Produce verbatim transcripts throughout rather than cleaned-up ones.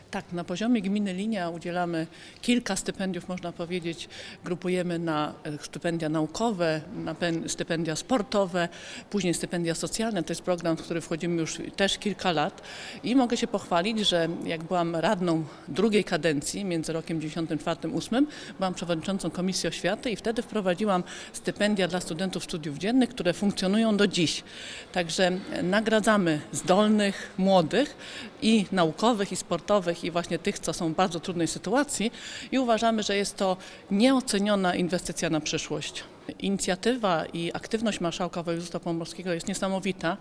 Tak, na poziomie gminy Linia udzielamy kilka stypendiów, można powiedzieć, grupujemy na stypendia naukowe, na stypendia sportowe, później stypendia socjalne. To jest program, w który wchodzimy już też kilka lat i mogę się pochwalić, że jak byłam radną drugiej kadencji między rokiem dziewięćdziesiątym czwartym a ósmym, byłam przewodniczącą Komisji Oświaty i wtedy wprowadziłam stypendia dla studentów studiów dziennych, które funkcjonują do dziś. Także nagradzamy zdolnych, młodych i naukowych, i sportowych, i właśnie tych, co są w bardzo trudnej sytuacji i uważamy, że jest to nieoceniona inwestycja na przyszłość. Inicjatywa i aktywność marszałka województwa pomorskiego jest niesamowita.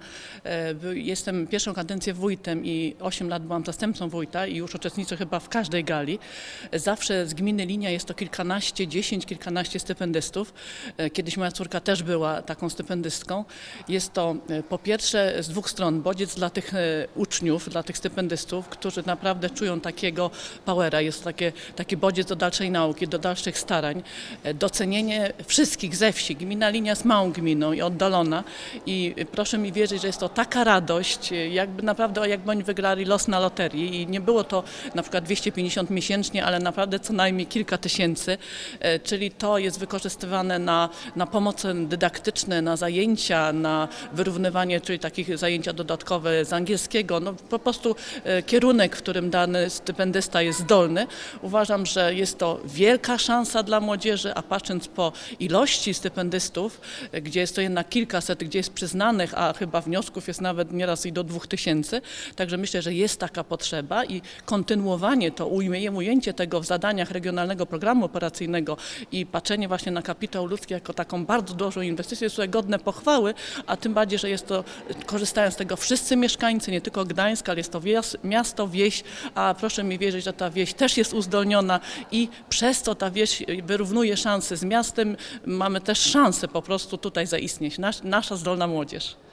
Jestem pierwszą kadencję wójtem i osiem lat byłam zastępcą wójta i już uczestniczę chyba w każdej gali. Zawsze z gminy Linia jest to kilkanaście, dziesięć, kilkanaście stypendystów. Kiedyś moja córka też była taką stypendystką. Jest to po pierwsze z dwóch stron bodziec dla tych uczniów, dla tych stypendystów, którzy naprawdę czują takiego powera. Jest takie, taki bodziec do dalszej nauki, do dalszych starań, docenienie wszystkich ze wsi. Gmina Linia jest małą gminą i oddalona i proszę mi wierzyć, że jest to taka radość, jakby naprawdę jakby oni wygrali los na loterii i nie było to na przykład dwieście pięćdziesiąt miesięcznie, ale naprawdę co najmniej kilka tysięcy, czyli to jest wykorzystywane na, na pomoce dydaktyczne, na zajęcia, na wyrównywanie, czyli takich zajęcia dodatkowe z angielskiego, no po prostu kierunek, w którym dany stypendysta jest zdolny. Uważam, że jest to wielka szansa dla młodzieży, a patrząc po ilości stypendystów, gdzie jest to jednak kilkaset, gdzie jest przyznanych, a chyba wniosków jest nawet nieraz i do dwóch tysięcy. Także myślę, że jest taka potrzeba i kontynuowanie to, ujęcie tego w zadaniach Regionalnego Programu Operacyjnego i patrzenie właśnie na kapitał ludzki jako taką bardzo dużą inwestycję jest tutaj godne pochwały, a tym bardziej, że jest to, korzystają z tego wszyscy mieszkańcy, nie tylko Gdańska, ale jest to miasto, wieś, a proszę mi wierzyć, że ta wieś też jest uzdolniona i przez to ta wieś wyrównuje szanse z miastem. Mamy też szansę po prostu tutaj zaistnieć, Nas, nasza zdolna młodzież.